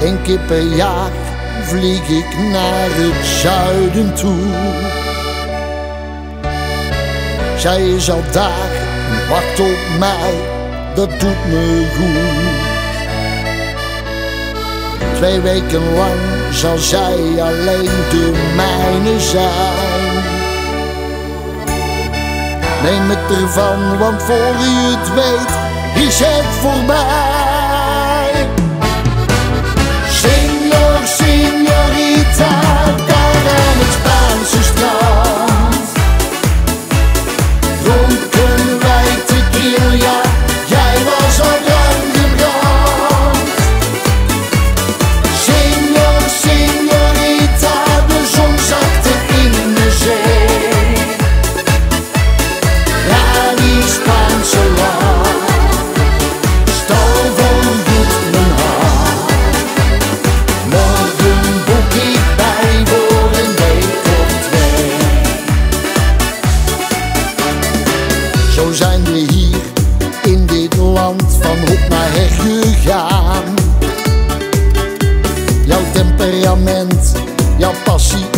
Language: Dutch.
1 keer per jaar vlieg ik naar het zuiden toe. Zij is al daar en wacht op mij, dat doet me goed. 2 weken lang zal zij alleen de mijne zijn. Neem het ervan, want voor je het weet is het voorbij. Señor, señorita, daar aan het Spaanse strand. Dronken wij tequila, jij was al lang gebrand. Señor, señorita, de zon zakte in de zee. Ja, die Spaanse lach stal voorgoed mijn hart. Morgen boek ik bij voor een week of 2. Zo zijn we hier in dit land van hop naar her gegaan. Jouw temperament, jouw passie